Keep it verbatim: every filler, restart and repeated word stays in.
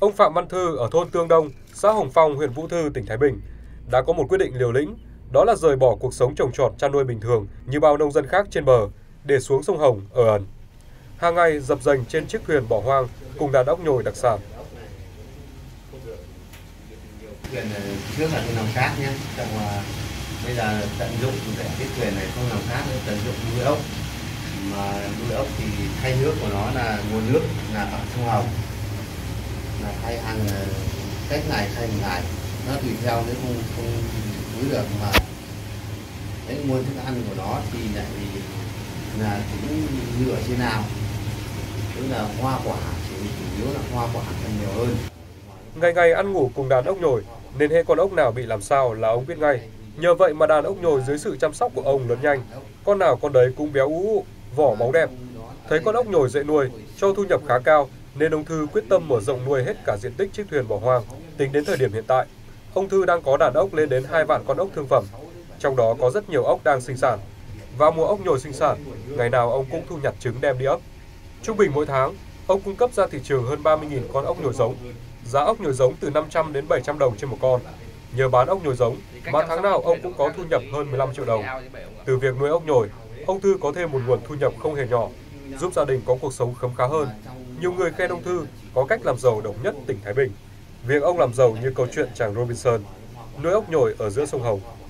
Ông Phạm Văn Thư ở thôn Tương Đông, xã Hồng Phong, huyện Vũ Thư, tỉnh Thái Bình đã có một quyết định liều lĩnh, đó là rời bỏ cuộc sống trồng trọt chăn nuôi bình thường như bao nông dân khác trên bờ để xuống sông Hồng ở ẩn. Hàng ngày dập dềnh trên chiếc thuyền bỏ hoang cùng đàn ốc nhồi đặc sản. Thuyền trước là thuyền làm cát nhé, xong là bây giờ tận dụng để cái thuyền này không làm cát nữa, tận dụng nuôi ốc. Mà nuôi ốc thì thay nước của nó là nguồn nước là ở sông Hồng, là thay hàng cách ngày thay một ngày, nó tùy theo nếu không không nuôi được mà cái nguồn thức ăn của nó thì lại là cũng như ở trên nào, tức là hoa quả, chỉ chủ yếu là hoa quả còn nhiều hơn. Ngày ngày ăn ngủ cùng đàn ốc nhồi nên hễ con ốc nào bị làm sao là ông biết ngay. Nhờ vậy mà đàn ốc nhồi dưới sự chăm sóc của ông lớn nhanh, con nào con đấy cũng béo ú ụ, vỏ bóng đẹp. Thấy con ốc nhồi dễ nuôi, cho thu nhập khá cao nên ông Thư quyết tâm mở rộng nuôi hết cả diện tích chiếc thuyền bỏ hoang. Tính đến thời điểm hiện tại, ông Thư đang có đàn ốc lên đến hai vạn con ốc thương phẩm, trong đó có rất nhiều ốc đang sinh sản. Vào mùa ốc nhồi sinh sản, ngày nào ông cũng thu nhặt trứng đem đi ấp. Trung bình mỗi tháng, ông cung cấp ra thị trường hơn ba mươi nghìn con ốc nhồi giống. Giá ốc nhồi giống từ năm trăm đến bảy trăm đồng trên một con. Nhờ bán ốc nhồi giống mà tháng nào ông cũng có thu nhập hơn mười lăm triệu đồng. Từ việc nuôi ốc nhồi, ông Thư có thêm một nguồn thu nhập không hề nhỏ, giúp gia đình có cuộc sống khấm khá hơn. Nhiều người khen ông Thư có cách làm giàu độc nhất tỉnh Thái Bình. Việc ông làm giàu như câu chuyện chàng Robinson, nuôi ốc nhồi ở giữa sông Hồng.